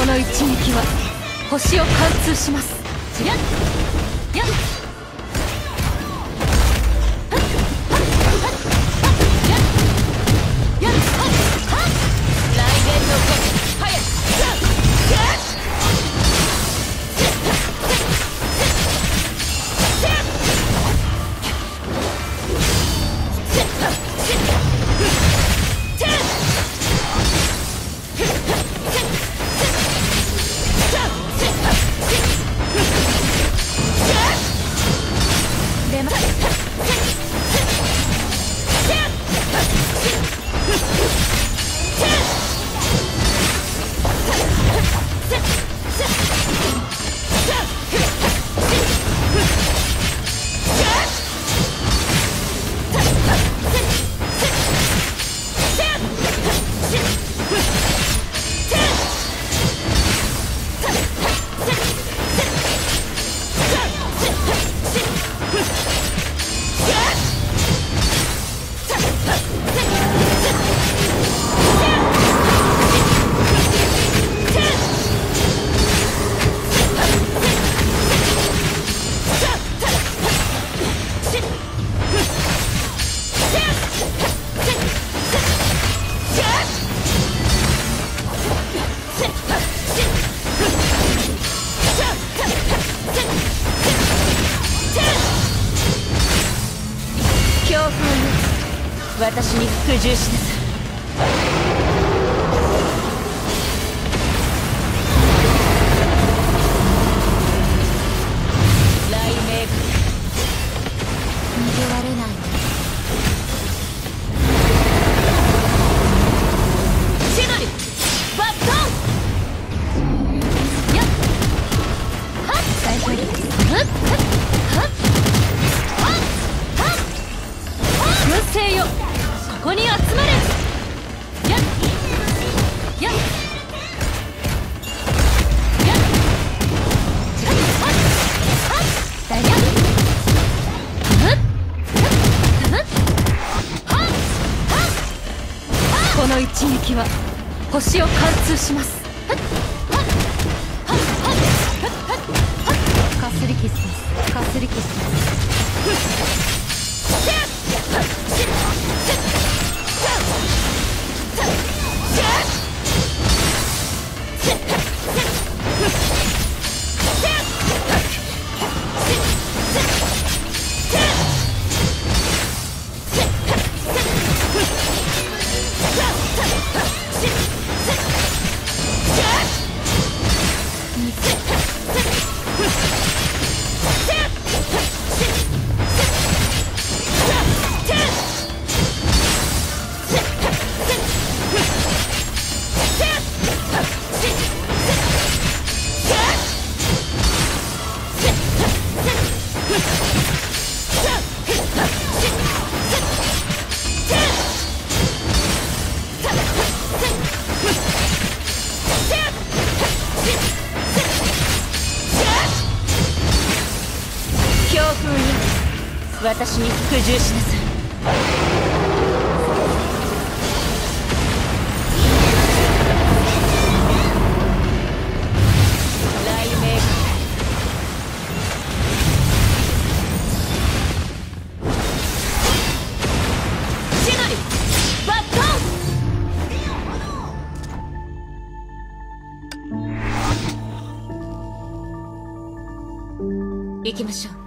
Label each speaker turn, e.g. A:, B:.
A: この一撃は星を貫通します。やっやっ私に服従しなさい。雷鳴逃げられない。千鳥バットンやっはっ大丈夫です。はっはっはっはっはっ無声よ、ここに集まれ。やっやっやっはっはっだやっはっはっはっこの一撃は星を貫通します。はっはっはっはっはっはっかすり傷です。かすり傷です。私に服従しなさい。雷鳴千鳥バットン行きましょう。